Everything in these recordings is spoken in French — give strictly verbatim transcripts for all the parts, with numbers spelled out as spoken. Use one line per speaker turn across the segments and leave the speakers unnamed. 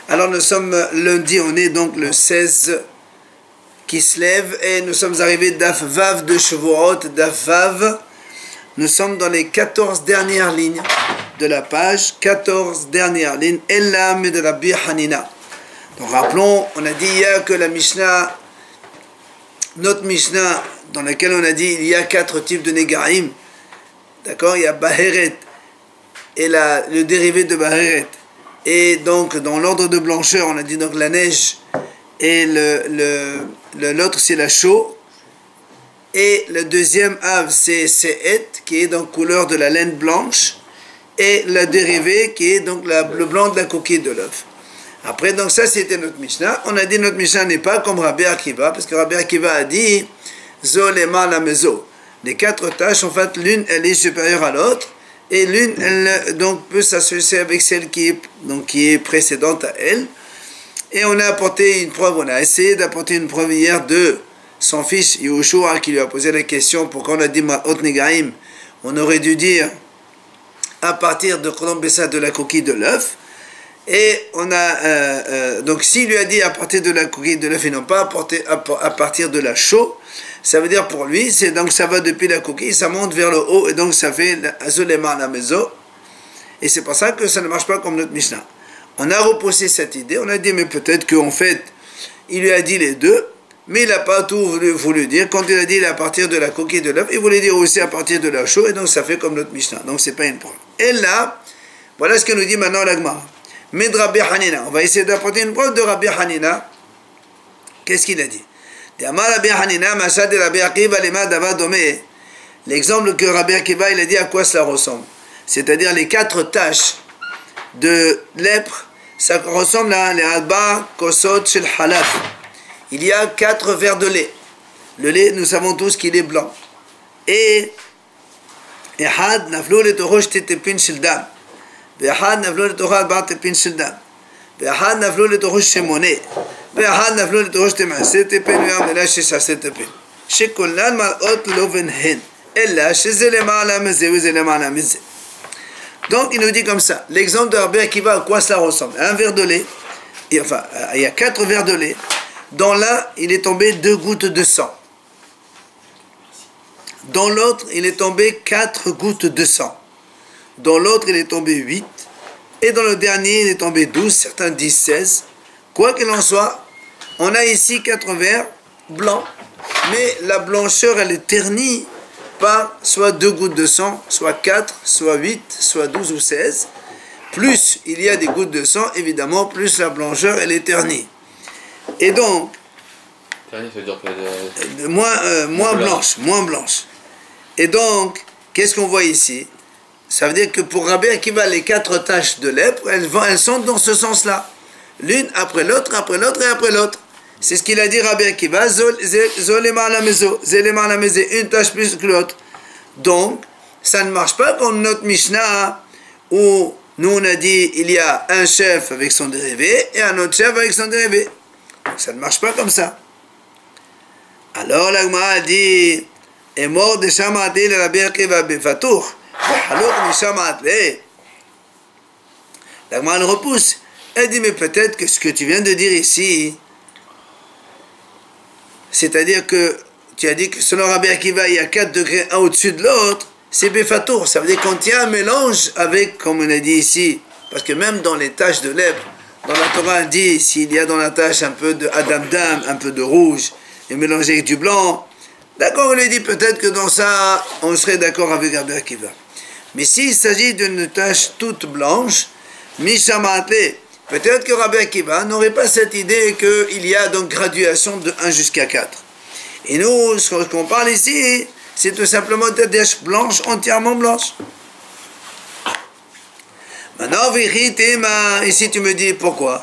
Alors nous sommes lundi, on est donc le seize qui se lève et nous sommes arrivés d'Af Vav de Shavuot, d'Af Vav. Nous sommes dans les quatorze dernières lignes de la page, quatorze dernières lignes, Elam de Rabbi Hanina. Donc rappelons, on a dit hier que la Mishnah, notre Mishnah, dans laquelle on a dit il y a quatre types de Negarim. D'accord, il y a Baheret et la, le dérivé de Baheret. Et donc, dans l'ordre de blancheur, on a dit donc la neige et le, le, le, l'autre c'est la chaux. Et le deuxième ave c'est Se'et, qui est donc couleur de la laine blanche. Et le dérivé qui est donc la, le blanc de la coquille de l'œuf. Après, donc ça c'était notre Mishnah. On a dit notre Mishnah n'est pas comme Rabbi Akiva, parce que Rabbi Akiva a dit Zolema la mezo. Les quatre tâches, en fait, l'une elle est supérieure à l'autre. Et l'une, elle donc, peut s'associer avec celle qui est, donc, qui est précédente à elle. Et on a apporté une preuve, on a essayé d'apporter une preuve hier de son fils Yehoshua qui lui a posé la question pourquoi on a dit Ma'ot Negaim. On aurait dû dire à partir de Kolom-Bessa de la coquille de l'œuf. Et on a, euh, euh, donc s'il lui a dit à partir de la coquille de l'œuf et non pas à, porter, à, à partir de la chaux, ça veut dire pour lui, c'est donc ça va depuis la coquille, ça monte vers le haut, et donc ça fait Azolema la maison. Et c'est pour ça que ça ne marche pas comme notre Mishnah. On a repoussé cette idée, on a dit, mais peut-être qu'en fait, il lui a dit les deux, mais il n'a pas tout voulu, voulu dire. Quand il a dit il est à partir de la coquille de l'œuf, il voulait dire aussi à partir de la chaux, et donc ça fait comme notre Mishnah. Donc c'est pas une preuve. Et là, voilà ce que nous dit maintenant l'Agmara. Mais de Rabbi Hanina, on va essayer d'apporter une preuve de Rabbi Hanina. Qu'est-ce qu'il a dit? L'exemple que Rabbi Akiva il a dit à quoi cela ressemble, c'est-à-dire les quatre taches de lèpre, ça ressemble à les alba kosot shel halaf. Il y a quatre verres de lait. Le lait, nous savons tous qu'il est blanc. Et ehad naflu letocho shte tepin shel dam, ve'ehad naflu letocho arba tepin shel dam, ve'ehad naflu letocho shemone. ואחד נפלו לתוכו שתי מעשה טיפין והמדינה שש טיפין שכולן מראות לא ביניהן אלא שזה למעלה מזה וזה למעלה מזה. Donc il nous dit comme ça, l'exemple de Rabbi Akiva, à quoi ça ressemble? Un verre de lait, et, enfin il y a quatre verres de lait, dans l'un il est tombé deux gouttes de sang, dans l'autre il est tombé quatre gouttes de sang, dans l'autre il est tombé huit, et dans le dernier il est tombé douze, certains disent seize. Quoi qu'il en soit, on a ici quatre verres blancs, mais la blancheur elle est ternie par soit deux gouttes de sang, soit quatre, soit huit, soit douze ou seize. Plus il y a des gouttes de sang, évidemment, plus la blancheur elle est ternie. Et donc, ternie, ça veut dire que de... moins, euh, moins blanche, moins blanche. Et donc, qu'est-ce qu'on voit ici? Ça veut dire que pour Rabbi Akiva, les quatre taches de lèpre, elles, vont, elles sont dans ce sens-là. L'une après l'autre, après l'autre et après l'autre. C'est ce qu'il a dit Rabbi Akiva, Zolema la mezo, Zolema la mezo, une tâche plus que l'autre. Donc, ça ne marche pas comme notre Mishnah, où nous on a dit il y a un chef avec son dérivé et un autre chef avec son dérivé. Donc, ça ne marche pas comme ça. Alors l'Agma a dit, est mort de Shamati le Rabbi Akiva befatour, halok de Shamati. L'Agma le repousse. Elle dit, mais peut-être que ce que tu viens de dire ici, c'est-à-dire que tu as dit que selon Rabbi Akiva, il y a quatre degrés un au-dessus de l'autre, c'est Befatour. Ça veut dire quand il y a un mélange avec, comme on a dit ici, parce que même dans les taches de lèpre, dans la Torah, on dit, s'il y a dans la tache un peu de Adam-Dam, un peu de rouge, et mélangé avec du blanc, d'accord, on lui dit peut-être que dans ça, on serait d'accord avec Rabbi Akiva. Mais s'il s'agit d'une tache toute blanche, Mishamateh, peut-être que Rabbi Akiva n'aurait pas cette idée qu'il y a donc graduation de un jusqu'à quatre. Et nous, ce qu'on parle ici, c'est tout simplement des taches blanches, entièrement blanches. Maintenant, ici tu me dis pourquoi.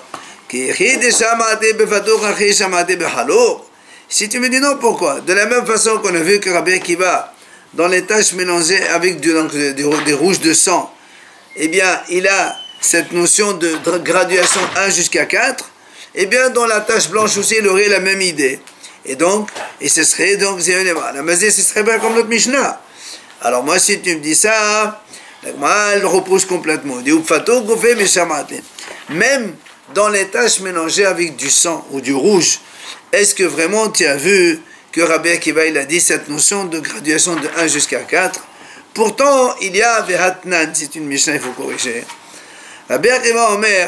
Si tu me dis non, pourquoi? De la même façon qu'on a vu que Rabbi Akiva, dans les taches mélangées avec du, donc, des, des rouges de sang, eh bien, il a cette notion de graduation un jusqu'à quatre, eh bien, dans la tache blanche aussi, il aurait la même idée. Et donc, et ce serait donc, la mazé, ce serait bien comme notre Mishnah. Alors moi, si tu me dis ça, elle repousse complètement. Même dans les taches mélangées avec du sang ou du rouge. Est-ce que vraiment tu as vu que Rabbi Akiva il a dit cette notion de graduation de un jusqu'à quatre? Pourtant, il y a Vehatnan, c'est une Mishnah, il faut corriger. Rabbi Akiva Omer,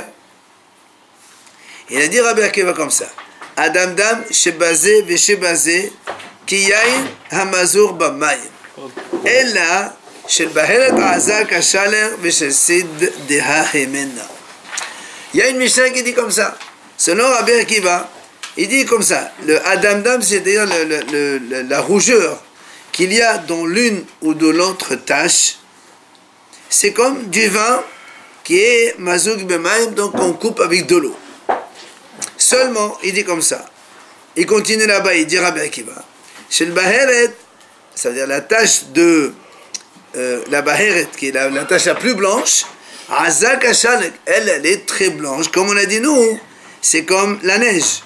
il a dit Rabbi Akiva comme ça. Adam dam shebazé ve shebazé ki yain hamazur bamayim. Ella shel baheret azak ashaler ve shel sid deha hemena. Il y a une Mishnah qui dit comme ça. Selon Rabbi Akiva, il dit comme ça. Le Adam dam, c'est-à-dire le, le, le, la rougeur qu'il y a dans l'une ou de l'autre tache, c'est comme du vin qui est mazouk bemaim, donc on coupe avec de l'eau. Seulement, il dit comme ça. Il continue là-bas, il dit Rabbi Akiva. Chez le baheret, ça veut dire la tache de euh, la baheret, qui est la, la tache la plus blanche, azak ashalek, elle, elle est très blanche. Comme on a dit nous, c'est comme la neige.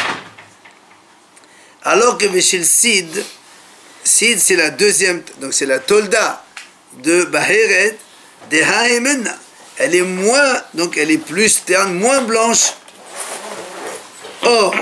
Alors que chez le sid, sid c'est la deuxième, donc c'est la tolda de baheret, de haemena. Elle est moins, donc elle est plus terne, moins blanche. Or,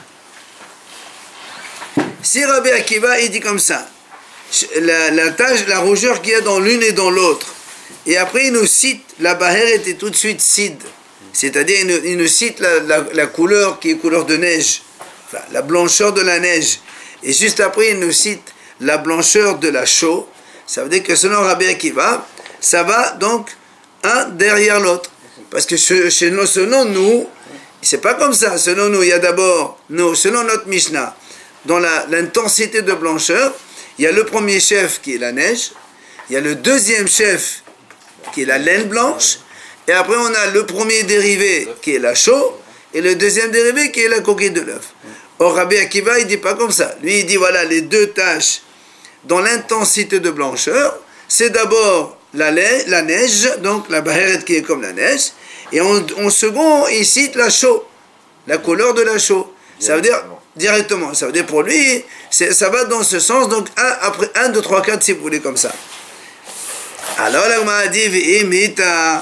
si Rabbi Akiva il dit comme ça, la, la tache, la rougeur qu'il y a dans l'une et dans l'autre, et après il nous cite, la baheret est tout de suite sid, c'est-à-dire il nous, il nous cite la, la, la couleur qui est couleur de neige, enfin, la blancheur de la neige, et juste après il nous cite la blancheur de la chaux, ça veut dire que selon Rabbi Akiva, ça va donc un derrière l'autre, parce que chez nous, selon nous, c'est pas comme ça. Selon nous, il y a d'abord, nous, selon notre Mishnah, dans l'intensité de blancheur, il y a le premier chef qui est la neige, il y a le deuxième chef qui est la laine blanche, et après on a le premier dérivé qui est la chaux, et le deuxième dérivé qui est la coquille de l'œuf. Or, Rabbi Akiva, il dit pas comme ça. Lui, il dit voilà, les deux taches dans l'intensité de blancheur, c'est d'abord la, la neige, donc la baheret qui est comme la neige, et en, en second, il cite la chaux, la couleur de la chaux. Ça veut dire directement, ça veut dire pour lui, ça va dans ce sens, donc un, après un, deux, trois, quatre, si vous voulez, comme ça. Alors, là, on m'a dit, imita.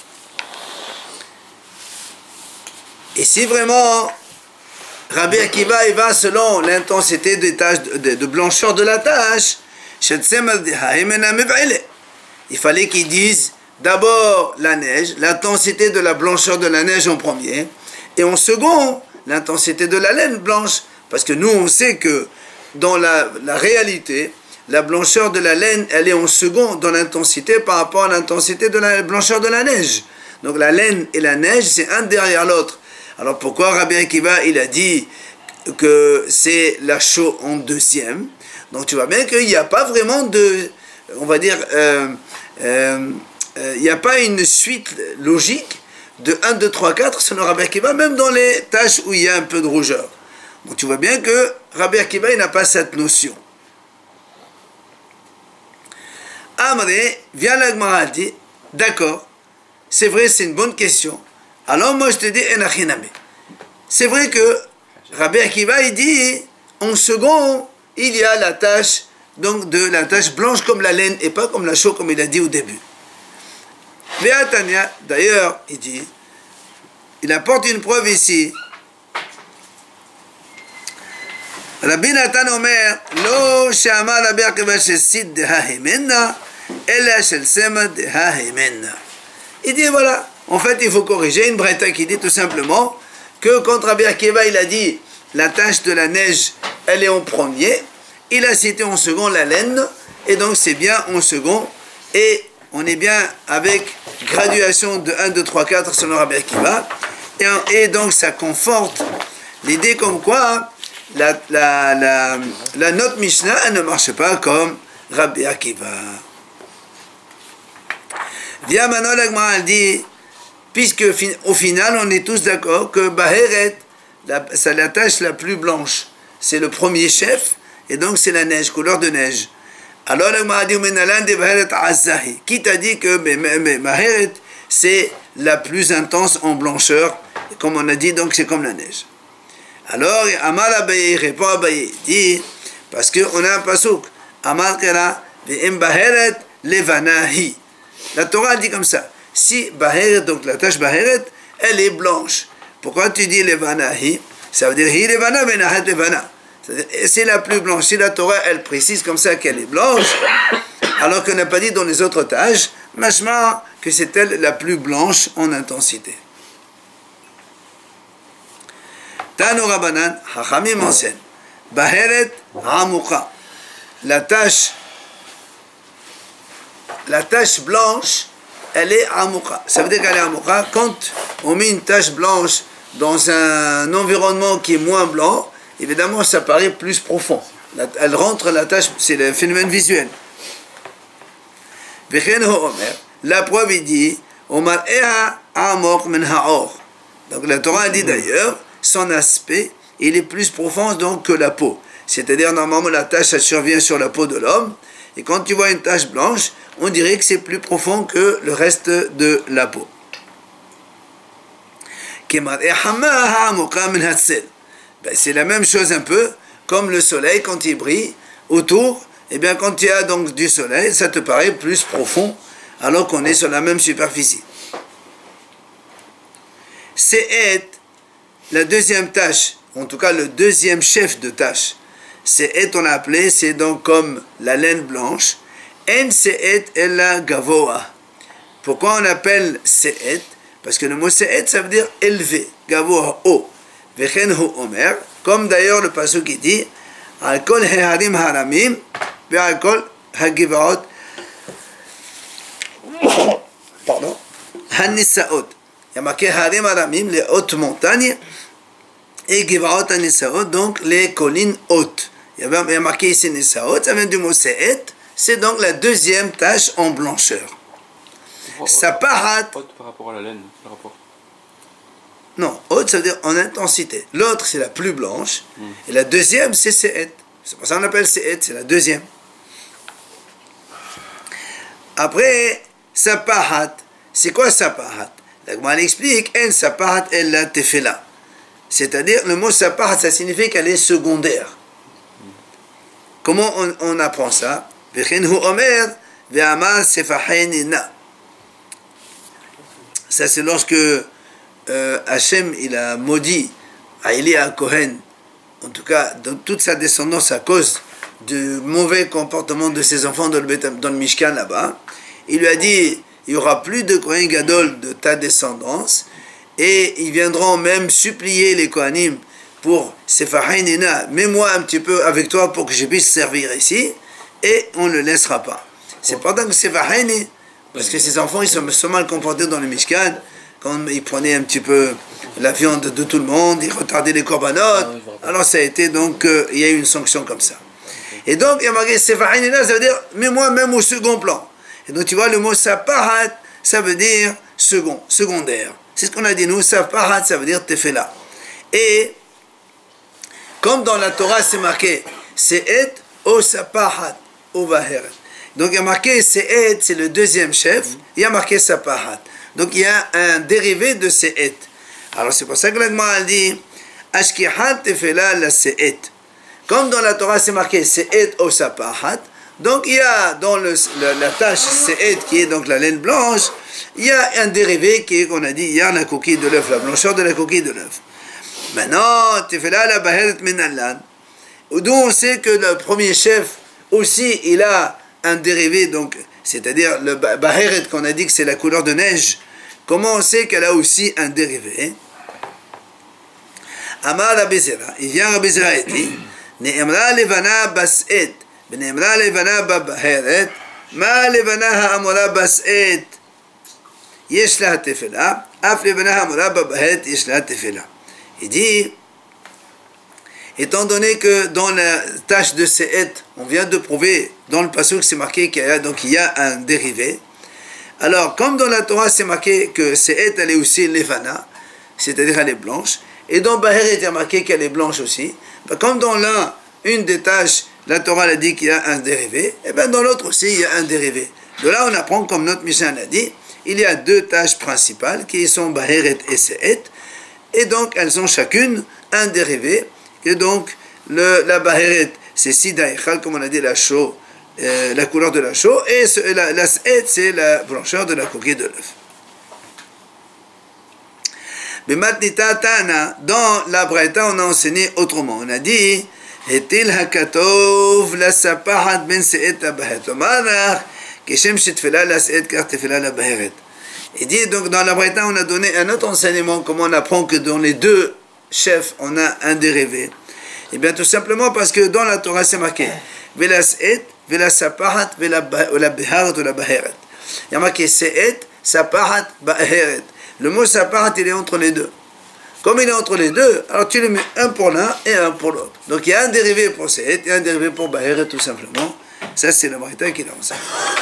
Et si vraiment, Rabbi Akiva, il va selon l'intensité des taches de, de, de blancheur de la tache, il fallait qu'il dise d'abord la neige, l'intensité de la blancheur de la neige en premier, et en second, l'intensité de la laine blanche. Parce que nous, on sait que dans la, la réalité, la blancheur de la laine, elle est en second dans l'intensité par rapport à l'intensité de la blancheur de la neige. Donc la laine et la neige, c'est un derrière l'autre. Alors pourquoi Rabbi Akiva, il a dit que c'est la chaux en deuxième? Donc tu vois bien qu'il n'y a pas vraiment de, on va dire, euh, euh, Euh, il n'y a pas une suite logique de un, deux, trois, quatre selon Rabbi Akiva, même dans les tâches où il y a un peu de rougeur. Donc tu vois bien que Rabbi Akiva il n'a pas cette notion. Amré, vient la Gemara dit, d'accord, c'est vrai, c'est une bonne question. Alors moi je te dis, enachiname. C'est vrai que Rabbi Akiva il dit, en second, il y a la tache, donc de la tache blanche comme la laine et pas comme la chaux comme il a dit au début. D'ailleurs, il dit, il apporte une preuve ici. Rabbi Nathan Omer, Lo Shama Rabbi Akiva Shesid de Hahemena, Ela Shel Sema de Hahemena. Il dit voilà, en fait il faut corriger une braïta qui dit tout simplement que quand Rabbi Akiva il a dit la tache de la neige, elle est en premier, il a cité en second la laine, et donc c'est bien en second, et on est bien avec graduation de un, deux, trois, quatre selon Rabbi Akiva. Et, et donc ça conforte l'idée comme quoi la, la, la, la note Mishnah elle ne marche pas comme Rabbi Akiva. Via maintenant la Gemara dit, puisque au final on est tous d'accord que Baheret, c'est la tache la plus blanche, c'est le premier chef, et donc c'est la neige, couleur de neige. Alors, qui t'a dit que Maheret, c'est la plus intense en blancheur, comme on a dit, donc c'est comme la neige. Alors, Amar Abaye répond à Abaye, dit, parce qu'on a un pasouk, Amar Kera, Ve'em Baheret Levanahi. La Torah dit comme ça, si Baheret, donc la tache Baheret, elle est blanche, Pourquoi tu dis levana hi? Ça veut dire hi levana benahat levana. C'est la plus blanche. Si la Torah, elle précise comme ça qu'elle est blanche, alors qu'on n'a pas dit dans les autres tâches, machma que c'est elle la plus blanche en intensité. Tano Rabanan, Hachamim enseigne, Baheret Hamuka. La tache, la tache blanche, elle est Hamuka. Ça veut dire qu'elle est Hamuka. Quand on met une tache blanche dans un environnement qui est moins blanc, évidemment, ça paraît plus profond. Elle rentre, la tache, c'est le phénomène visuel. La preuve, il dit, donc la Torah dit d'ailleurs, son aspect, il est plus profond donc que la peau. C'est-à-dire, normalement, la tache, ça survient sur la peau de l'homme. Et quand tu vois une tache blanche, on dirait que c'est plus profond que le reste de la peau. Ben, c'est la même chose un peu comme le soleil quand il brille autour. Et bien quand tu as donc du soleil, ça te paraît plus profond alors qu'on est sur la même superficie. C'est la deuxième tâche, en tout cas le deuxième chef de tâche. C'est on l'a appelé, c'est donc comme la laine blanche. En se'et ella gavoa. Pourquoi on appelle se'et? Parce que le mot se'et ça veut dire élevé, gavoa haut. Omer, comme d'ailleurs le passage qui dit Al-Kol Harim Haramim Al-Kol Hagivaot pardon Hannisaot. Il y a marqué Harim Haramim, les hautes montagnes, et Givaot Hannisaot, donc les collines hautes. Il y a marqué ici Nisaot, ça vient du mot Se'et, c'est donc la deuxième tache en blancheur. Sapahat.
Haute par rapport à la laine, le rapport.
Non, haute, ça veut dire en intensité. L'autre, c'est la plus blanche. Mm. Et la deuxième, c'est Se'et. C'est pour ça qu'on appelle Se'et, c'est la deuxième. Après, Sapahat. C'est quoi Sapahat? La Gemara explique, En Sapahat ella tefela. C'est-à-dire, le mot Sapahat, ça signifie qu'elle est secondaire. Mm. Comment on, on apprend ça? Vechenhu omer, ve'amar sefahenina. Ça, c'est lorsque Euh, Hachem, il a maudit Aïlia Cohen, en tout cas dans toute sa descendance à cause du mauvais comportement de ses enfants dans le, dans le Mishkan là-bas. Il lui a dit, il n'y aura plus de Kohen Gadol de ta descendance et ils viendront même supplier les Kohanim pour Sefahainina, mets-moi un petit peu avec toi pour que je puisse servir ici, et on ne le laissera pas. C'est pendant que Sefahaini, parce que ses enfants ils sont, sont mal comportés dans le Mishkan. Quand ils prenaient un petit peu la viande de tout le monde, ils retardaient les corbanotes. Alors ça a été donc, euh, il y a eu une sanction comme ça. Et donc, il y a marqué Sefahanina, ça veut dire, mets-moi même au second plan. Et donc tu vois, le mot Sapahat, ça veut dire second, secondaire. C'est ce qu'on a dit nous, Sapahat, ça veut dire Tefela. Et, comme dans la Torah, c'est marqué Se'et o Sapahat o Vaheret. Donc il y a marqué Se'et, c'est le deuxième chef, il y a marqué Sapahat. Donc il y a un dérivé de Se'et. Alors c'est pour ça que la Gemara dit Ashkihat tefela la Se'et. Comme dans la Torah c'est marqué Se'et o Sapahat, donc il y a dans le, le, la tâche Se'et qui est donc la laine blanche, il y a un dérivé qui est, qu'on a dit hier, la coquille de l'œuf, la blancheur de la coquille de l'œuf. Maintenant, tefela la Baheret Minallan, d'où on sait que le premier chef aussi il a un dérivé, donc c'est-à-dire le Baheret qu'on a dit que c'est la couleur de neige. Comment on sait qu'elle a aussi un dérivé? Amar Rabbi Zera, il vient Rabbi Zera et dit Ne'emra levana bas'et, Ne'emra levana babaheret, Ma levana ha'amora bas'et, Yesh la tefela, Af levana ha'amora babaheret, Yesh la tefela. Il dit, étant donné que dans la tâche de Se'et, on vient de prouver, dans le passage c'est marqué qu'il y a, donc il y a un dérivé. Alors, comme dans la Torah c'est marqué que Se'et elle est aussi Levana, c'est-à-dire elle est blanche, et dans Baheret il y a marqué qu'elle est blanche aussi, ben, comme dans l'un, une des tâches, la Torah a dit qu'il y a un dérivé, et bien dans l'autre aussi il y a un dérivé. De là on apprend, comme notre Mishnah l'a dit, il y a deux tâches principales qui sont Baheret et Se'et, et donc elles ont chacune un dérivé. Et donc, le, la Baheret, c'est Sida Echal, comme on a dit, la chaux, euh, la couleur de la chaux, et ce, la, la Se'et, c'est la blancheur de la coquille de l'œuf. Bimatnita Tana, dans la Braïta, on a enseigné autrement. On a dit, Etil hakatov la sapahat ben se'et la bahet. Omanach, kishem shitfela la se'et kar tefela la baheret. Il dit, donc dans la Braïta, on a donné un autre enseignement, comment on apprend que dans les deux chefs, on a un dérivé. Eh bien, tout simplement parce que dans la Torah, c'est marqué, Vela se'et, vela sapahat, vela baheret ou la baheret. Il y a marqué se'et, sapahat, baheret. Le mot sapahat, il est entre les deux. Comme il est entre les deux, alors tu le mets un pour l'un et un pour l'autre. Donc il y a un dérivé pour se'et et un dérivé pour baheret, tout simplement. Ça, c'est la Braïta qui l'a enseigné.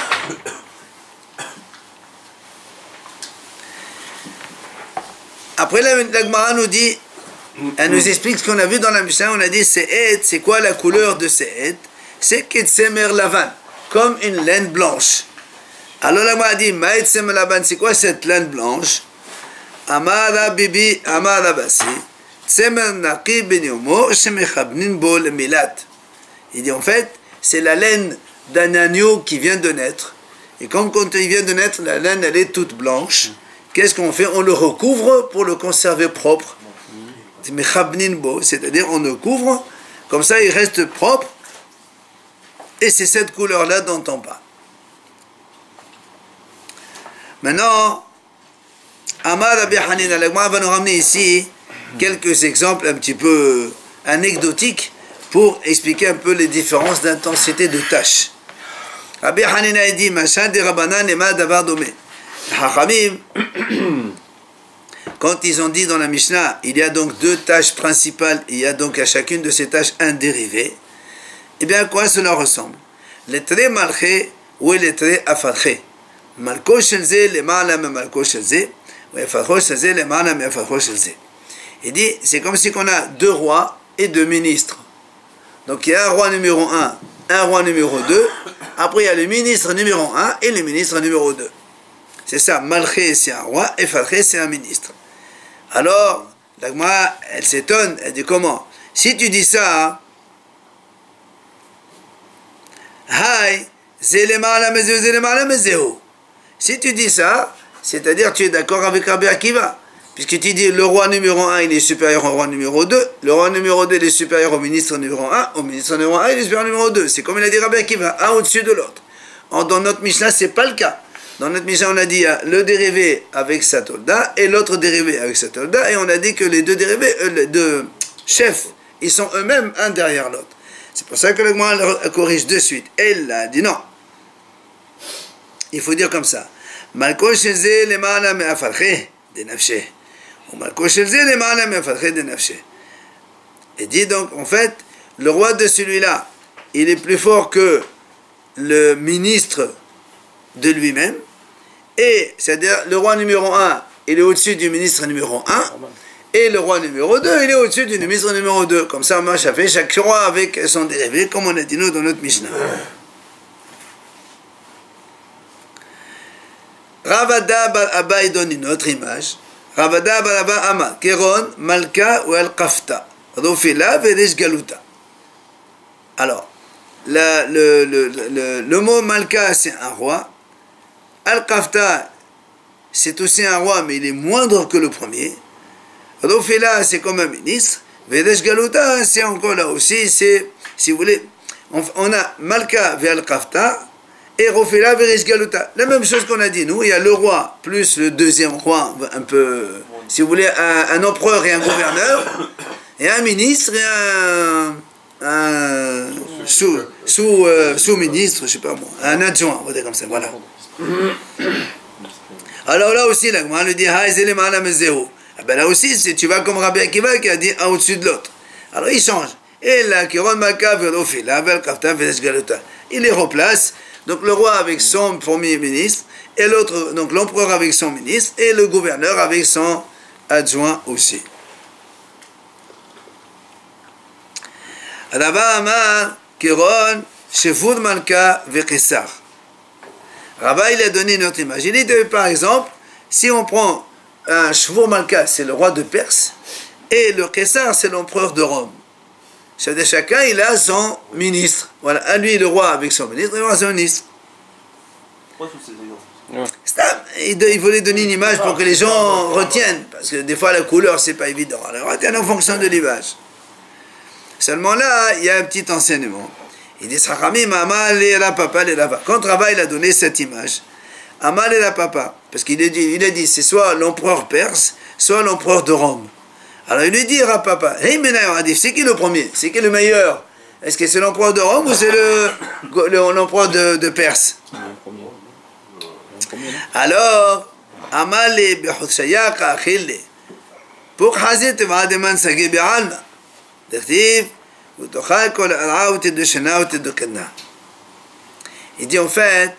Après, la, la Gemara nous dit, elle nous explique ce qu'on a vu dans la Mishnah. On a dit se'et, c'est quoi la couleur de se'et? C'est ketsemer lavan, comme une laine blanche. Alors la Gemara dit, ma'et semer lavan, c'est quoi cette laine blanche? Amara bibi, amara basi, tsemer naqi ben yomo, shemechabnin bo le milat. Il dit en fait, c'est la laine d'un agneau qui vient de naître. Et comme quand il vient de naître, la laine elle est toute blanche. Qu'est-ce qu'on fait? On le recouvre pour le conserver propre. C'est-à-dire on le couvre, comme ça il reste propre. Et c'est cette couleur-là dont on parle. Maintenant, Amar Rabbi Hanina, la Gemara va nous ramener ici quelques exemples un petit peu anecdotiques pour expliquer un peu les différences d'intensité de tâches. Rabbi Hanina a dit, Machin de Rabbanan et ma davar domé. Hachamim, quand ils ont dit dans la Mishnah, il y a donc deux tâches principales, il y a donc à chacune de ces tâches un dérivé, eh bien à quoi cela ressemble? Les traits malché ou les traits afarché. Malko shelze le ma'ala me malko shelze, ou afarcho shelze le ma'ala me afarcho shelze. Il dit, c'est comme si on a deux rois et deux ministres. Donc il y a un roi numéro un, un roi numéro deux, après il y a le ministre numéro un et le ministre numéro deux. C'est ça, Malché c'est un roi et Farché c'est un ministre. Alors, la Gemara, elle s'étonne, elle dit comment? Si tu dis ça, Hai, si tu dis ça, c'est-à-dire tu es d'accord avec Rabbi Akiva, puisque tu dis le roi numéro un il est supérieur au roi numéro deux, le roi numéro deux il est supérieur au ministre numéro un, au ministre numéro un il est supérieur au numéro deux. C'est comme il a dit Rabbi Akiva, un au-dessus de l'autre. Dans notre Mishnah, ce n'est pas le cas. Dans notre Mishnah, on a dit le dérivé avec sa tolda et l'autre dérivé avec sa tolda, et on a dit que les deux dérivés, euh, les deux chefs, ils sont eux-mêmes un derrière l'autre. C'est pour ça que le Gemara corrige de suite. Elle a dit non. Il faut dire comme ça. Malko shelze le ma'ala me afarche de nafshe. Ou malko shelze le ma'ala me afarche de nafshe. Et dit donc, en fait, le roi de celui-là, il est plus fort que le ministre de lui-même. Et c'est-à-dire le roi numéro un, il est au-dessus du ministre numéro un, et le roi numéro deux, il est au-dessus du ministre numéro deux. Comme ça, moi, ça fait chaque roi avec son dérivé, comme on a dit nous dans notre Mishnah. Ravada bar Abba, il donne une autre image. Ravada bar Abba Ama, Keron, Malka ou Al-Kafta, Rofila Veresh Galuta. Alors, la, le, le, le, le mot Malka, c'est un roi. Al-Kafta, c'est aussi un roi, mais il est moindre que le premier. Rofela, c'est comme un ministre. Veresh Galuta, c'est encore là aussi, c'est, si vous voulez, on, on a Malka vers Al-Kafta et Rofela Veresh Galuta. La même chose qu'on a dit, nous, il y a le roi plus le deuxième roi, un peu, si vous voulez, un, un empereur et un gouverneur, et un ministre et un, un sous, sous, euh, sous-ministre, je sais pas moi, un adjoint, on va dire comme ça, voilà. Alors là aussi, la Gemara lui dit, ah, ben là aussi, c'est, tu vas comme Rabbi Akiva qui a dit un au-dessus de l'autre. Alors il change. Et là, il les replace. Donc le roi avec son premier ministre, et l'autre, donc l'empereur avec son ministre, et le gouverneur avec son adjoint aussi. Rabba Amar, Kiron, Shefud Malka, Vekesar. Rabba, il a donné une autre image. Il dit, par exemple, si on prend un Shefud Malka, c'est le roi de Perse, et le Kessar, c'est l'empereur de Rome. C'est-à-dire chacun, il a son ministre. Voilà, à lui, le roi avec son ministre, et le roi son ministre.
Ouais.
Il voulait donner une image pour que les gens retiennent, parce que des fois la couleur c'est pas évident, alors retiennent en fonction de l'image. Seulement là, il y a un petit enseignement. Il dit Sakhamim Amal et la papa et la papa. Quand Rava il a donné cette image, Amal et la papa, parce qu'il a dit, il a dit c'est soit l'empereur perse, soit l'empereur de Rome. Alors il lui dit à papa, hey Menayim, c'est qui le premier? C'est qui le meilleur? Est-ce que c'est l'empereur de Rome ou c'est l'empereur de, de Perse? Alors, Amal et Bechutshayaka Achille, pour Hazit Vademan Sagi Bi'alma, d'Artiv, Utochal Kol Ara Uti de Shana Uti de Kenna. Il dit en fait,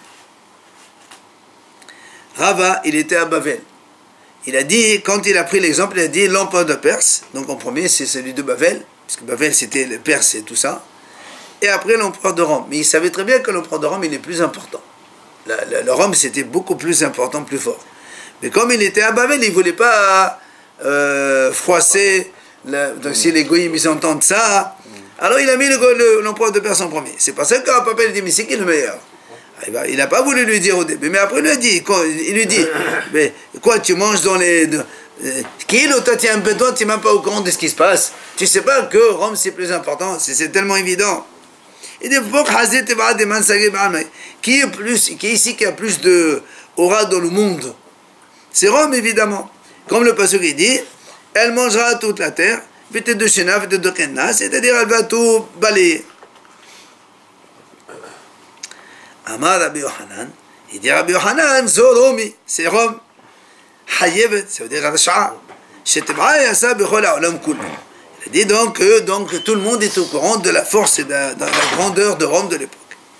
Rava, il était à Bavel. Il a dit, quand il a pris l'exemple, il a dit l'empereur de Perse, donc en premier c'est celui de Bavel, parce que Bavel c'était le Perse et tout ça, et après l'empereur de Rome. Mais il savait très bien que l'empereur de Rome il est plus important. La, la, le Rome c'était beaucoup plus important, plus fort. Mais comme il était à Bavel, il ne voulait pas euh, froisser, la, donc si les goyim ils entendent ça, alors il a mis l'empereur de Perse en premier. C'est pour ça que papa il dit, mais c'est qui le meilleur? Il n'a pas voulu lui dire au début, mais après il lui a dit, il lui dit, mais quoi, tu manges dans les... De, euh, qui est toi, tu es un peu toi, tu n'es même pas au courant de ce qui se passe. Tu ne sais pas que Rome c'est plus important, c'est tellement évident. Il dit, qui est plus, qui est ici qui a plus de aura dans le monde? C'est Rome évidemment. Comme le passage il dit, elle mangera toute la terre, c'est-à-dire elle va tout balayer. Amar Rabbi Yochanan, il dit Rabbi Yochanan, Zoromi, c'est Rome. Hayevet, ça veut dire Rasha'a. Shetebra yasa bechol ha'olam kul. Il a dit donc que donc, tout le monde est au courant de la force et de la, de la grandeur de Rome de l'époque.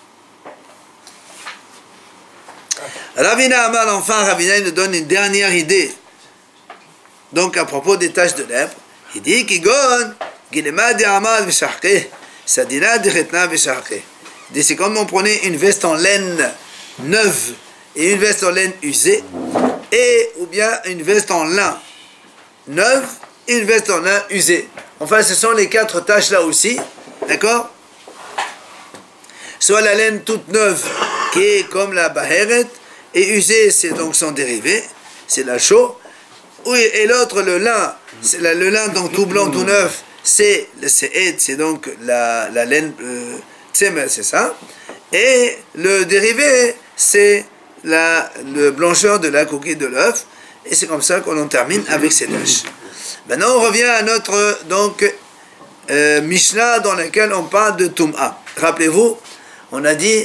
Ravina Amar, enfin, Ravina il nous donne une dernière idée. Donc à propos des taches de lèpre, il dit Kigon, Gilema de Amar v'shachke, Sadina de Chetna v'shachke. C'est comme on prenait une veste en laine neuve et une veste en laine usée, et ou bien une veste en lin neuve et une veste en lin usée. Enfin, ce sont les quatre tâches là aussi, d'accord? Soit la laine toute neuve, qui est comme la baheret, et usée, c'est donc son dérivé, c'est la chaux. Oui, et l'autre, le lin, c'est la, le lin donc tout blanc, tout neuf, c'est le se'ed, c'est donc la, la laine... Euh, c'est ça, et le dérivé c'est la le blancheur de la coquille de l'œuf, et c'est comme ça qu'on en termine avec ces tâches. Maintenant on revient à notre donc euh, Mishnah dans laquelle on parle de Tum'a. Rappelez-vous, on a dit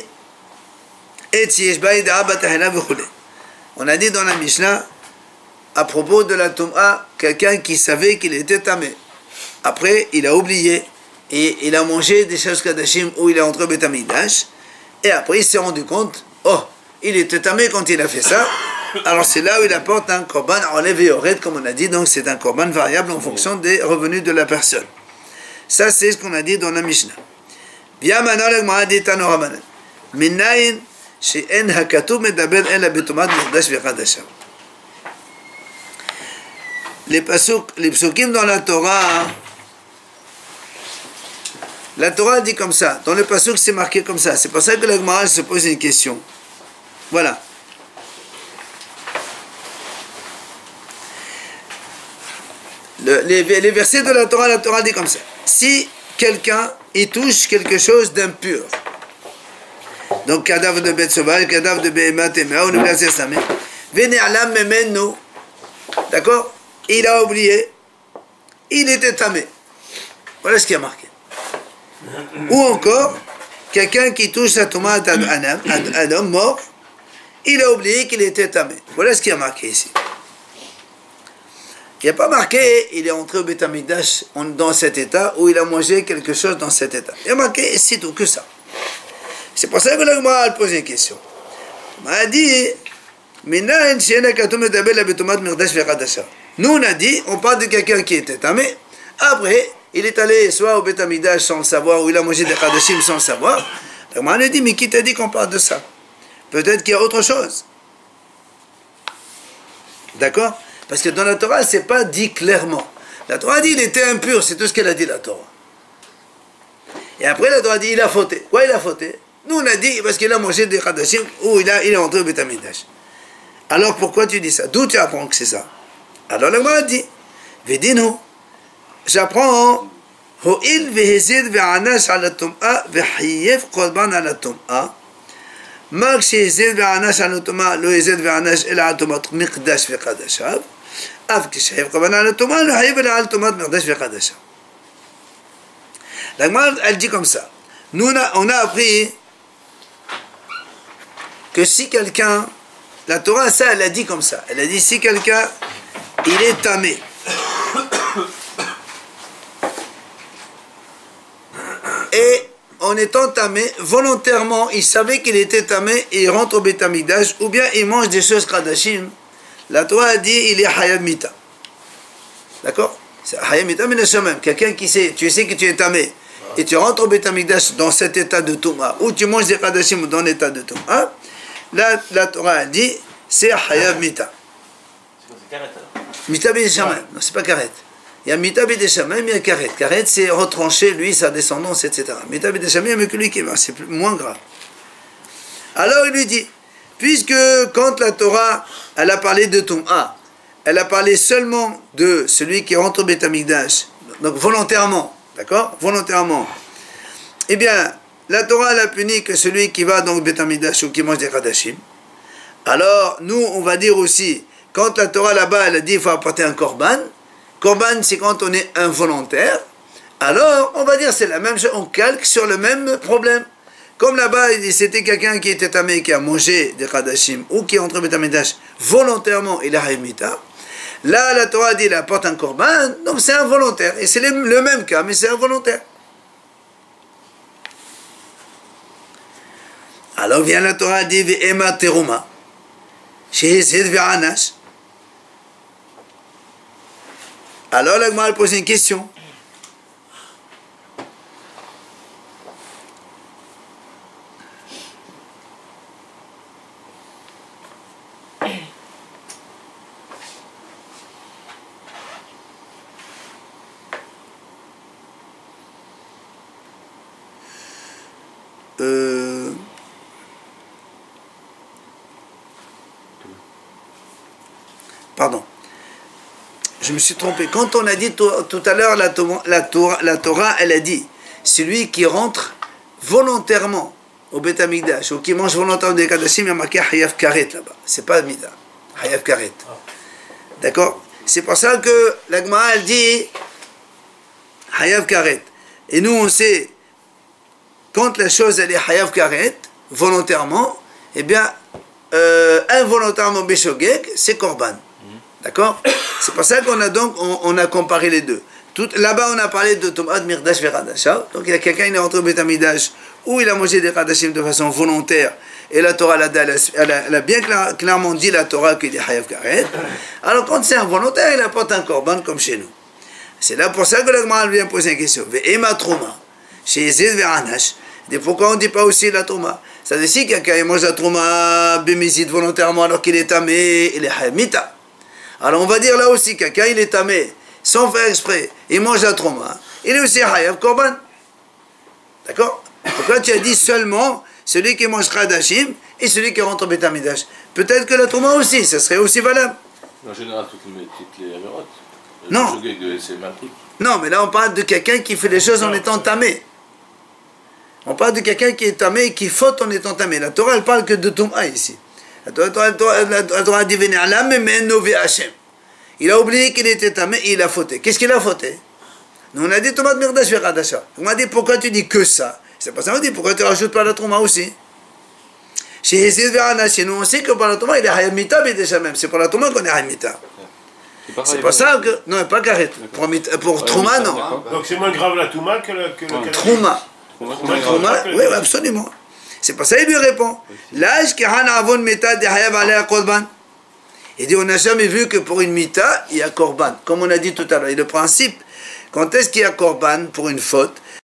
on a dit dans la Mishnah à propos de la Tum'a, quelqu'un qui savait qu'il était tamé, après il a oublié et il a mangé des choses kadashim où il est entré au Beth Amikdash, et après il s'est rendu compte, oh, il était tamé quand il a fait ça, alors c'est là où il apporte un korban olev et ored, comme on a dit, donc c'est un korban variable en fonction des revenus de la personne. Ça c'est ce qu'on a dit dans la Mishnah. Bien maintenant le Gemara dit Tano Rabanan, Minayin she'en hakatuv medaber el habitumat mikdash v'chadashav. Les pasuk, les psukim dans la Torah, la Torah dit comme ça, dans le passage c'est marqué comme ça, c'est pour ça que la Gemara se pose une question. Voilà. Le, les, les versets de la Torah, la Torah dit comme ça. Si quelqu'un y touche quelque chose d'impur, donc cadavre de bête sauvage, cadavre de béhémat et méa, ou de glace samé, vénéalam memenu, d'accord? Il a oublié, il était tamé. Voilà ce qui a marqué. Ou encore, quelqu'un qui touche la tomate à un homme mort, il a oublié qu'il était tamé. Voilà ce qui a marqué ici. Il n'y a pas marqué, il est entré au Beth Amikdash dans cet état, ou il a mangé quelque chose dans cet état. Il y a marqué, c'est tout que ça. C'est pour ça que la Gemara a posé une question. On a dit, nous on a dit, on parle de quelqu'un qui était tamé, après, il est allé soit au Beth Amikdash sans le savoir, ou il a mangé des Kadashim sans le savoir. La Gemara a dit, mais qui t'a dit qu'on parle de ça? Peut-être qu'il y a autre chose. D'accord? Parce que dans la Torah, ce n'est pas dit clairement. La Torah dit, il était impur, c'est tout ce qu'elle a dit, la Torah. Et après, la Torah dit, il a fauté. Quoi, il a fauté? Nous, on a dit, parce qu'il a mangé des Kadashim, ou il, a, il est entré au Beth Amikdash. Alors pourquoi tu dis ça? D'où tu apprends que c'est ça? Alors le Gemara dit, Vedinu, j'apprends, Ho'il vehezid ve'anash ala tum'a ve'hiyev korban ala tum'a. Mak shehezid ve'anash ala tum'a lo hezid ve'anash ela ala tum'at miqdash ve'qadashav. Av kishehev korban ala tum'a lo hayev ela ala tum'at miqdash ve'qadashav. La Gemara, elle dit comme ça. Nous, on a, on a appris que si quelqu'un, la Torah, ça, elle a dit comme ça. Elle a dit si quelqu'un, il est tamé. Et en étant tamé, volontairement, il savait qu'il était tamé et il rentre au Beth Amikdash, ou bien il mange des choses Kadashim. La Torah a dit il est Hayab Mita. D'accord? C'est Hayab Mita, mais même. Quelqu'un qui sait, tu sais que tu es tamé. Et tu rentres au Beth Amikdash dans cet état de Touma, ou tu manges des Kadashim dans l'état de Touma, là, la Torah a dit, c'est Hayav Mita.
C'est Karet alors.
Mita B'Deshamayim. Non, c'est pas Karet. Il y a Mita B'Deshamayim, il y a Karet. Karet, c'est retrancher, lui, sa descendance, et cetera. Mita B'Deshamayim, mais que lui qui est c'est moins grave. Alors il lui dit, puisque quand la Torah, elle a parlé de Touma, elle a parlé seulement de celui qui rentre au Beth Amikdash, donc volontairement, d'accord? Volontairement. Eh bien, la Torah elle a puni que celui qui va donc Beth Amikdash ou qui mange des Kadashim. Alors, nous, on va dire aussi, quand la Torah là-bas, elle a dit qu'il faut apporter un korban, korban c'est quand on est involontaire, alors on va dire c'est la même chose, on calque sur le même problème. Comme là-bas, c'était quelqu'un qui était tamé, qui a mangé des Kadashim ou qui est entré Beth Amikdash volontairement, il a Haïmita. Là, la Torah dit, il apporte un korban, donc c'est involontaire. Et c'est le même cas, mais c'est involontaire. Alors vient la Torah dit, Ve'ema teruma, shehezid ve'anash. Alors la Gemara pose une question. Euh, pardon, je me suis trompé. Quand on a dit tout, tout à l'heure, la, la, Torah, la Torah, elle a dit, celui qui rentre volontairement au Beth Amikdash ou qui mange volontairement des Kadashim, il y a marqué Hayav Karet là-bas. C'est pas Mida, Hayav Karet. D'accord? C'est pour ça que la Gemara, elle dit Hayav Karet. Et nous, on sait, quand la chose elle est Hayav Karet, volontairement, eh bien, euh, involontairement Beshogeg, c'est Korban. D'accord? C'est pour ça qu'on a donc, on, on a comparé les deux. Là-bas, on a parlé de Tomad Mirdash Veradasha. Donc, il y a quelqu'un, il est rentré au Beth Amikdash, où il a mangé des Kadashim de façon volontaire, et la Torah, elle a, elle a, elle a bien clair, clairement dit, la Torah, qu'il est Hayav Karet. Alors, quand c'est involontaire, il apporte un Korban comme chez nous. C'est là pour ça que la Gemara vient poser une question. Ve'ema Trouma, chez Zid Ve'anash. Et pourquoi on ne dit pas aussi la Trouma? Ça veut dire si quelqu'un mange la Trouma bémizide volontairement alors qu'il est tamé, il est Haïmita. Alors on va dire là aussi, quelqu'un il est tamé, sans faire exprès, il mange la Trouma, il est aussi Hayav Korban. D'accord? Pourquoi tu as dit seulement celui qui mange Kadashim et celui qui rentre au Beth Amikdash? Peut-être que la Trouma aussi, ça serait aussi valable.
En général, toutes les, toutes les avérotes.
Non. Non, mais là on parle de quelqu'un qui fait les choses en étant tamé. On parle de quelqu'un qui est tamé et qui faute en étant tamé. La Torah, elle parle que de Touma ici. La Torah, la Torah dit il a oublié qu'il était tamé et il a fauté. Qu'est-ce qu'il a fauté? Nous on a dit Touma de Mirdash Veradasha. On m'a dit pourquoi tu dis que ça? C'est pas ça qu'on dit, pourquoi tu rajoutes pas la Touma aussi? Chez Hezid Veranash, nous on sait que par la Touma il est Hayamita déjà même. C'est pour la Touma qu'on est Hayamita. C'est pas ça que. Non, pas Karet. Pour, pour Trouma, non.
Donc c'est moins grave la Touma que le. Que le
Trouma. Trouma, oui, absolument. C'est pour ça qu'il lui répond. L'âge qui a avon mita de hayav alea korban. Il dit on n'a jamais vu que pour une mita il y a korban. Comme on a dit tout à l'heure. Et le principe, quand est-ce qu'il y a korban pour une faute?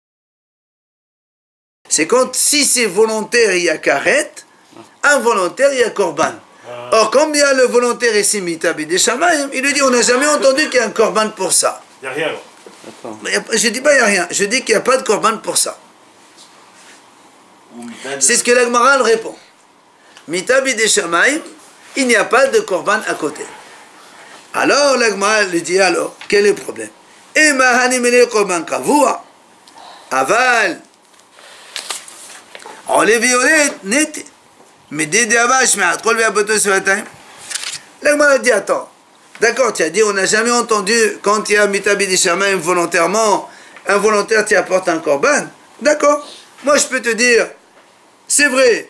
C'est quand si c'est volontaire il y a karet, involontaire il y a korban. Or comme il y a le volontaire et c'est mita b'dei shamayim, il lui dit on n'a jamais entendu qu'il y a un korban pour ça.
Il n'y a rien.
Je dis pas il n'y a rien. Je dis qu'il n'y a pas de korban pour ça. C'est ce que la Gemara répond. Mita b'dei shamayim, il n'y a pas de korban à côté. Alors l'Agma lui dit alors, quel est le problème? Ema hanimele korban kavua, aval, olevi olet net, mais dès avash, mais à trop le bateau ce matin. L'Agma a dit attends, d'accord, tu as dit on n'a jamais entendu quand il y a mitabi dishamayim volontairement, involontaire tu apportes un korban. D'accord, moi je peux te dire, c'est vrai,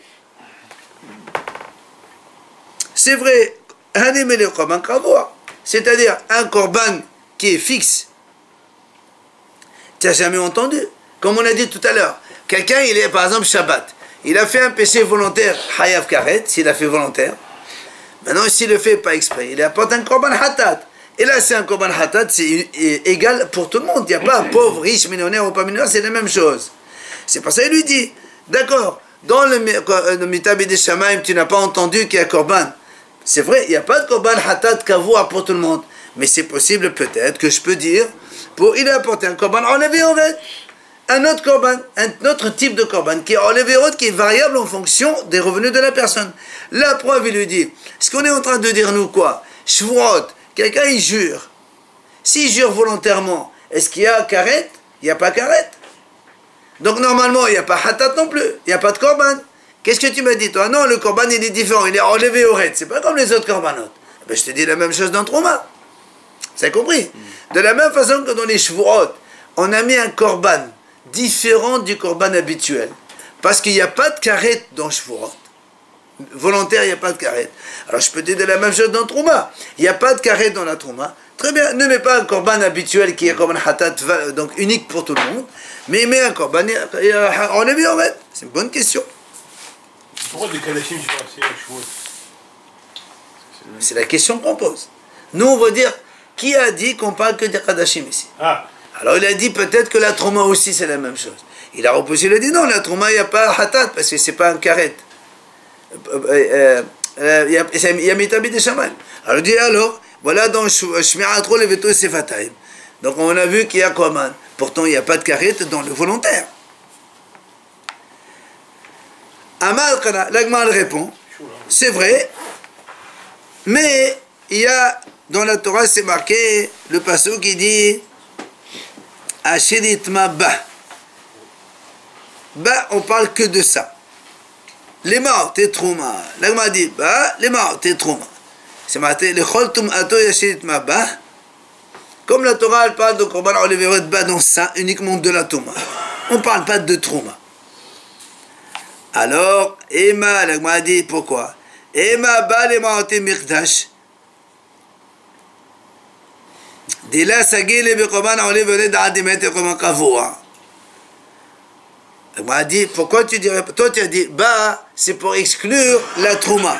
c'est vrai, hanimele korban kavua. C'est-à-dire un korban qui est fixe. Tu n'as jamais entendu. Comme on a dit tout à l'heure, quelqu'un, il est par exemple Shabbat, il a fait un péché volontaire, Hayav Karet, s'il a fait volontaire. Maintenant, s'il le fait pas exprès, il apporte un korban hatat. Et là, c'est un korban hatat, c'est égal pour tout le monde. Il n'y a pas pauvre, riche, millionnaire ou pas millionnaire, c'est la même chose. C'est pour ça qu'il lui dit, d'accord, dans le Mitabi des Shamaim, tu n'as pas entendu qu'il y a korban. C'est vrai, il n'y a pas de korban hatat kavua pour tout le monde. Mais c'est possible peut-être que je peux dire, pour il a apporté un korban enlevé en fait, un autre korban, un autre type de korban qui est enlevé qui est variable en fonction des revenus de la personne. La preuve, il lui dit, ce qu'on est en train de dire nous quoi? Shvuot, quelqu'un il jure. S'il jure volontairement, est-ce qu'il y a karet? Il n'y a pas karet. Donc normalement, il n'y a pas hatat non plus, il n'y a pas de korban. Qu'est-ce que tu m'as dit, toi? Non, le korban, il est différent, il est enlevé au raid. C'est pas comme les autres korbanot. Ben, je te dis la même chose dans Trouma. Vous avez compris? De la même façon que dans les Shvuot, on a mis un korban différent du korban habituel. Parce qu'il n'y a pas de karet dans Shvuot. Volontaire, il n'y a pas de karet. Alors, je peux te dire de la même chose dans Trouma. Il n'y a pas de karet dans la Trouma. Très bien, ne mets pas un korban habituel qui est un korban hatat, donc unique pour tout le monde, mais mets un korban enlevé au raid. C'est une bonne question.
Pourquoi des Kadashim, je pense, c'est
C'est la question qu'on pose. Nous, on va dire, qui a dit qu'on parle que des Kadashim ici?
Ah.
Alors, il a dit peut-être que la Trouma aussi, c'est la même chose. Il a repoussé, il a dit non, la Trouma, il n'y a pas Hatat, parce que ce n'est pas un karet. Il y a Mitabi des Shaman. Alors, il dit alors, voilà dans Shmi'at Rol et Veto Sefataim. Donc, on a vu qu'il y a Koman. Pourtant, il n'y a pas de karet dans le volontaire. Amal Kana, l'Agmal répond, c'est vrai, mais il y a, dans la Torah, c'est marqué, le passage qui dit, Asheritma ba. Ba, on parle que de ça. Les morts, t'es trouma. L'Agmal dit, ba, les morts, t'es trouma. C'est marqué, le choltum ato yasheritma ba. Comme la Torah, elle parle de Korban Oleveret ba dans ça, uniquement de la Touma. On ne parle pas de trouma. Alors, Emma, l'Agma dit pourquoi? Emma ba le maote mikdash. Dila sagile be korban ole vered adimet korban kavua. L'Agma dit pourquoi tu dirais? Toi tu as dit ba, c'est pour exclure la trouma.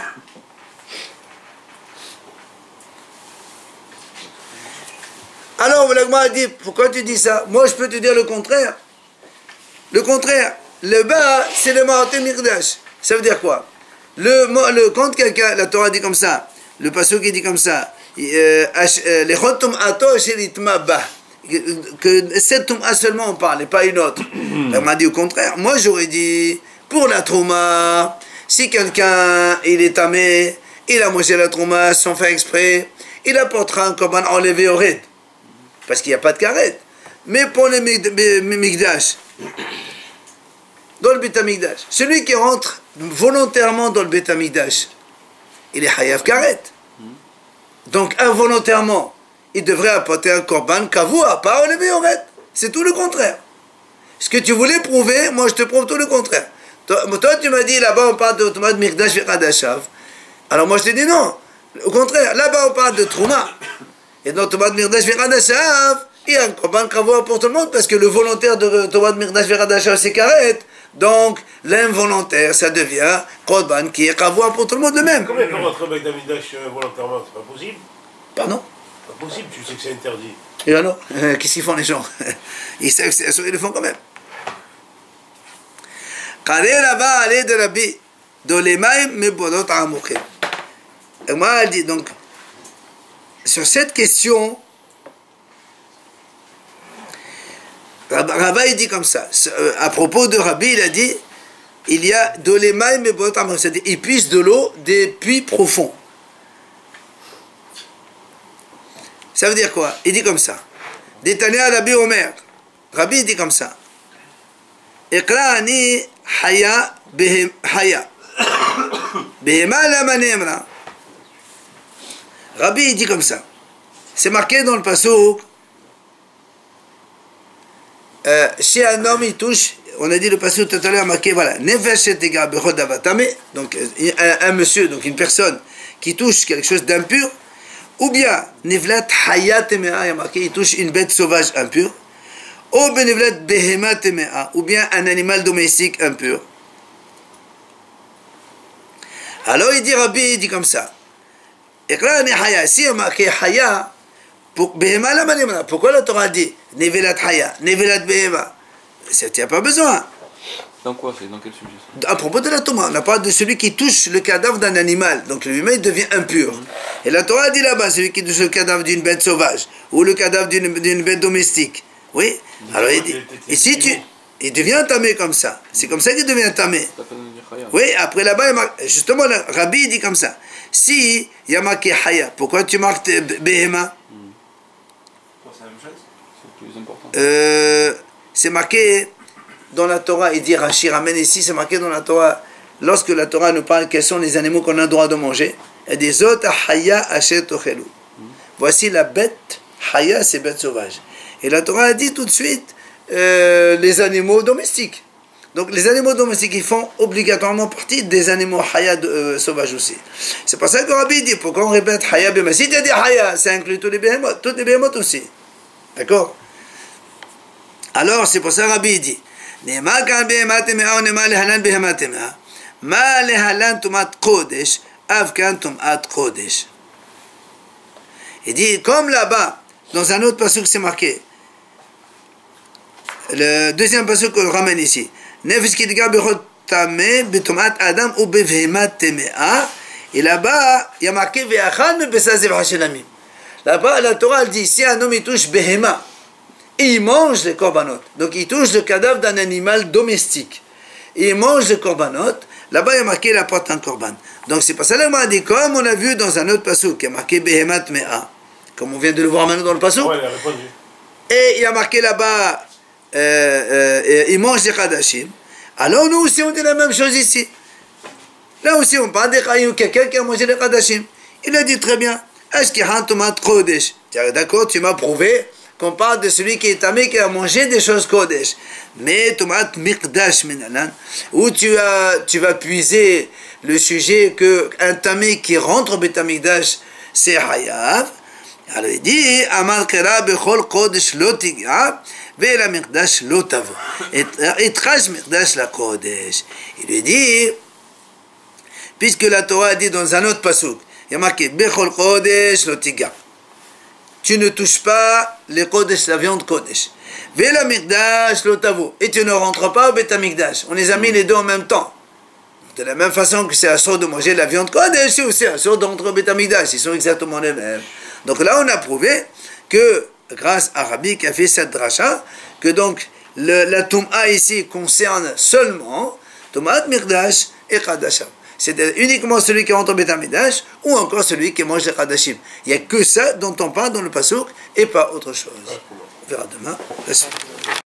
Alors l'Agma dit pourquoi tu dis ça? Moi je peux te dire le contraire. Le contraire. Le bas, c'est le Maote Mikdash. Ça veut dire quoi? Le, le, quand quelqu'un, la Torah dit comme ça, le passage qui dit comme ça, les Chotum Ato Sheritma Ba, que cette Touma seulement on parle, et pas une autre. Elle m'a dit au contraire. Moi j'aurais dit, pour la Trouma, si quelqu'un, il est tamé, il a mangé la Trouma sans faire exprès, il apportera un korban enlevé au raid. Parce qu'il n'y a pas de karet. Mais pour les Mikdash, dans le Beit HaMikdash, celui qui rentre volontairement dans le Beit HaMikdash, il est Hayav Karet. Donc involontairement, il devrait apporter un korban kavua, pas au levéoret. C'est tout le contraire. Ce que tu voulais prouver, moi je te prouve tout le contraire. Toi, toi tu m'as dit là-bas on parle de Tomat Mikdash Viradashav. Alors moi je te dis non. Au contraire, là-bas on parle de Trouma. Et dans Tomat Mikdash Viradashav, il y a un korban kavua pour tout le monde parce que le volontaire de Tomat Mikdash Viradashav c'est Karet. Donc, l'involontaire, ça devient korban qui est kavua pour tout le monde le même.
Comment il peut rentrer avec David Dash volontairement? C'est pas possible.
Pardon?
Pas possible, tu sais que c'est interdit.
Et alors, euh, qu'est-ce qu'ils font les gens? Ils savent que c'est assuré, ils le font quand même. Et moi, elle dit donc, sur cette question, Rava il dit comme ça, à propos de Rabbi, il a dit, il y a de l'émail mais c'est-à-dire il puise de l'eau des puits profonds. Ça veut dire quoi? Il dit comme ça. Détania Rabbi Omer. Rabbi dit comme ça. Iqra'ani haya behem haya. Behema lama nemra. Rabbi dit comme ça. C'est marqué dans le passouk. Euh, si un homme il touche, on a dit le passouk tout à l'heure marqué, voilà, nefesh etega bechod avatame, donc un, un monsieur, donc une personne qui touche quelque chose d'impur, ou bien nivlat hayat temea, marqué, il touche une bête sauvage impure, ou bien nivlat behema temea, ou bien un animal domestique impur. Alors il dit Rabbi, il dit comme ça. Iqra'ani haya, si on marqué haya, pourquoi la Torah dit Nevelat Haya, Nevelat Behema? Il n'y a pas besoin.
Dans quoi? C'est dans quel sujet ça?
À propos de la Torah, on n'a pas de celui qui touche le cadavre d'un animal. Donc l'humain devient impur. Mm. Et la Torah dit là-bas, celui qui touche le cadavre d'une bête sauvage ou le cadavre d'une bête domestique. Oui. Mm. Alors il dit, et si tu. Il devient tamé comme ça. C'est comme ça qu'il devient tamé. Oui, après là-bas, justement, le Rabbi dit comme ça. Si il y a marqué Haya, pourquoi tu marques Behema? Euh, c'est marqué dans la Torah, il dit Rashi ramène ici, c'est marqué dans la Torah, lorsque la Torah nous parle quels sont les animaux qu'on a le droit de manger, il dit Zot haya asher tochelu. Voici la bête, haya c'est bête sauvage. Et la Torah a dit tout de suite euh, les animaux domestiques. Donc les animaux domestiques ils font obligatoirement partie des animaux haya euh, sauvages aussi. C'est pour ça que Rabbi dit pourquoi on répète haya bema. Si tu as dit haya, ça inclut tous les behemoths, toutes les behemoths aussi. D'accord? Alors, c'est pour ça Rabbi dit Nema kan behemat temea ou nema lehalan behemat temea ma lehalan tumat kodesh av kan tumat kodesh. Il dit, comme là-bas, dans un autre pasuk c'est marqué, le deuxième pasuk qu'on ramène ici, Nefesh kitga bechot tameh betumat adam ou behemat temea, et là-bas, il y a marqué ve'achal me besazev hashelamim. Là-bas, la Torah dit, si un homme il touche behema, et il mange les korbanot. Donc il touche le cadavre d'un animal domestique. Et il mange les korbanot. Là-bas, il y a marqué la porte un korban. Donc c'est pas ça là, on dit, comme on a vu dans un autre pasuk, qui a marqué behemat mea, comme on vient de le voir maintenant dans le pasuk.
Ouais, il a répondu.
Et il y a marqué là-bas, euh, euh, il mange les kadashim. Alors nous aussi, on dit la même chose ici. Là aussi, on parle des chayim, quelqu'un qui a mangé les kadashim. Il a dit très bien, est-ce qu'il y a un tomate kodesh? D'accord, tu m'as prouvé qu'on parle de celui qui est tamé, qui a mangé des choses kodesh. Mais tomate mikdash minalan, où tu, as, tu vas puiser le sujet qu'un tamé qui rentre au betamikdash, c'est hayav. Alors il dit, Amar kera bechol kodesh lo tiga, ve la mikdash lo tavo. Et trash mikdash la kodesh. Il lui dit, puisque la Torah dit dans un autre pasuk, il y a marqué bechol kodesh lo tiga. Tu ne touches pas les kodesh, la viande kodesh. Vela mikdash lo tavo. Et tu ne rentres pas au betamikdash. On les a mis les deux en même temps. De la même façon que c'est assurd de manger la viande kodesh, c'est aussi assurd d'entrer au betamikdash. Ils sont exactement les mêmes. Donc là, on a prouvé que, grâce à Rabbi qui a fait cette dracha, que donc le, la Toum'a ici concerne seulement Toum'at mikdash et kadasham. C'est uniquement celui qui rentre au betamikdash ou encore celui qui mange les kadashim. Il n'y a que ça dont on parle dans le pasuk et pas autre chose. On verra demain.